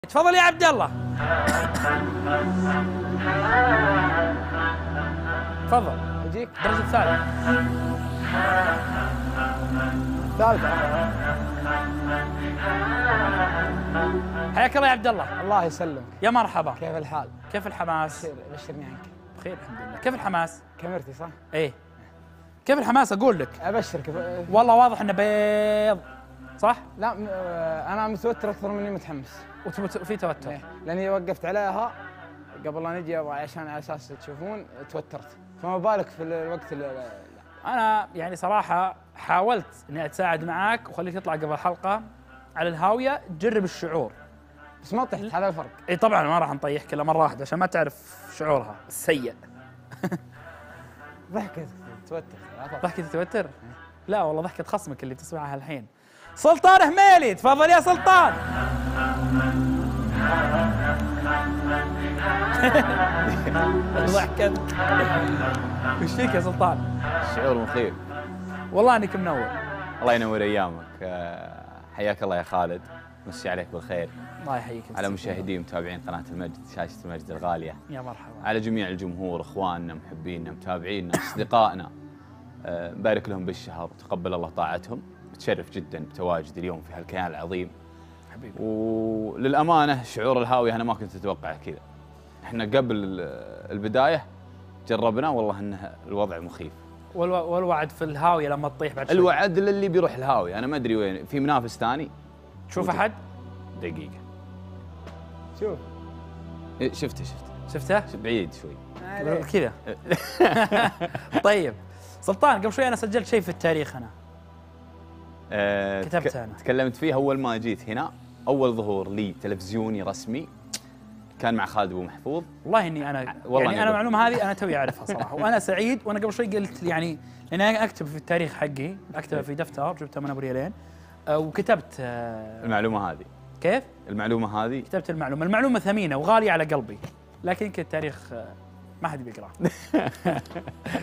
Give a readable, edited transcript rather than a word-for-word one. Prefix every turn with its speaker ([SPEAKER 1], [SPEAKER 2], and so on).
[SPEAKER 1] تفضل يا عبد الله. تفضل.
[SPEAKER 2] يجيك
[SPEAKER 1] الدرجة الثالثة.
[SPEAKER 2] ثالثة.
[SPEAKER 1] حياك الله يا عبد الله.
[SPEAKER 2] الله يسلمك.
[SPEAKER 1] يا مرحبا.
[SPEAKER 2] كيف الحال؟
[SPEAKER 1] كيف الحماس؟
[SPEAKER 2] بشرني عنك.
[SPEAKER 1] بخير الحمد لله. كيف الحماس؟
[SPEAKER 2] كاميرتي صح؟
[SPEAKER 1] ايه. كيف الحماس اقول لك؟
[SPEAKER 2] ابشرك
[SPEAKER 1] والله واضح انه بيض. صح؟
[SPEAKER 2] لا انا متوتر اكثر مني متحمس.
[SPEAKER 1] وفي توتر.
[SPEAKER 2] إيه. لاني وقفت عليها قبل لا نجي عشان على اساس تشوفون توترت، فما بالك في الوقت اللي
[SPEAKER 1] انا يعني صراحة حاولت اني اتساعد معاك وخليك تطلع قبل الحلقة على الهاوية تجرب الشعور.
[SPEAKER 2] بس ما طحت، هذا الفرق.
[SPEAKER 1] اي طبعا ما راح نطيحك الا مرة واحدة عشان ما تعرف شعورها السيء.
[SPEAKER 2] ضحكت توتر.
[SPEAKER 1] ضحكة تتوتر؟ لا والله ضحكة خصمك اللي تسمعها الحين. سلطان هميلي، تفضل يا سلطان. ضحكت. وش فيك يا سلطان؟
[SPEAKER 3] شعور مخيف.
[SPEAKER 1] والله انك منور.
[SPEAKER 3] الله ينور ايامك. حياك الله يا خالد، مسي عليك بالخير.
[SPEAKER 1] الله يحييك.
[SPEAKER 3] على مشاهدي ومتابعين قناة المجد، شاشة المجد الغالية.
[SPEAKER 1] يا مرحبا.
[SPEAKER 3] على جميع الجمهور، اخواننا، محبينا، متابعينا، اصدقائنا. نبارك لهم بالشهر وتقبل الله طاعتهم. متشرف جدا بتواجدي اليوم في هالكيان العظيم.
[SPEAKER 1] حبيبي.
[SPEAKER 3] وللأمانة شعور الهاوية أنا ما كنت أتوقع كذا. احنا قبل البداية جربنا والله أنه الوضع مخيف.
[SPEAKER 1] والوعد في الهاوية لما تطيح بعد شوي.
[SPEAKER 3] الوعد للي بيروح الهاوية، أنا ما أدري وين، في منافس ثاني.
[SPEAKER 1] تشوف أحد؟
[SPEAKER 3] دقيقة.
[SPEAKER 2] شوف.
[SPEAKER 3] شفته
[SPEAKER 1] شفته؟
[SPEAKER 3] بعيد شوي.
[SPEAKER 1] كذا. طيب سلطان، قبل شوي أنا سجلت شيء في التاريخ أنا. كتبتها أنا.
[SPEAKER 3] تكلمت فيه أول ما جيت هنا، أول ظهور لي تلفزيوني رسمي كان مع خالد أبو محفوظ.
[SPEAKER 1] والله إني أنا
[SPEAKER 3] والله
[SPEAKER 1] يعني أنا المعلومة هذه أنا توي أعرفها صراحة، وأنا سعيد. وأنا قبل شوي قلت يعني إني أنا أكتب في التاريخ حقي، أكتبه في دفتر جبته من أبو ريالين، وكتبت
[SPEAKER 3] المعلومة هذه.
[SPEAKER 1] كيف؟
[SPEAKER 3] المعلومة هذه
[SPEAKER 1] كتبت المعلومة ثمينة وغالية على قلبي، لكن يمكن التاريخ ما حد بيقرأ.